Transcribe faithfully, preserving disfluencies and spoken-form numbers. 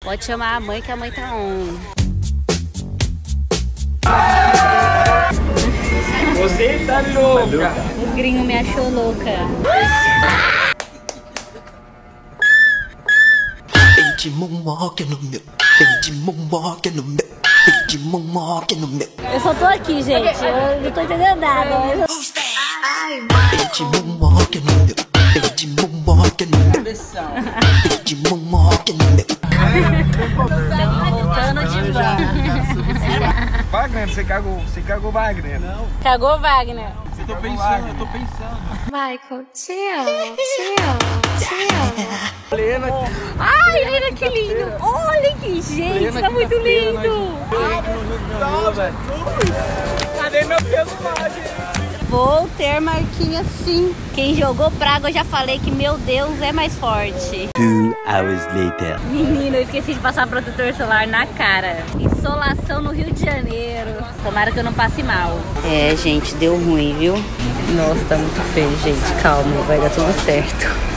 Pode chamar a mãe que a mãe tá on. Você tá louca. Os gringos me achou louca. Eu só tô aqui, gente. Eu não tô entendendo nada. Eu... Estamos voltando de van. Wagner, você cagou, você cagou Wagner. Não. Cagou Wagner. Eu tô pensando, eu tô pensando. Michael, te amo, te amo, te amo. Lena. Ai, Lena, que lindo. Olha que gente, tá muito lindo. Cadê meu personagem? Vou ter marquinha sim. Quem jogou praga, eu já falei que, meu Deus, é mais forte. Two hours later. Menino, eu esqueci de passar protetor solar na cara. Insolação no Rio de Janeiro. Tomara que eu não passe mal. É, gente, deu ruim, viu? Nossa, tá muito feio, gente. Calma, vai dar tudo certo.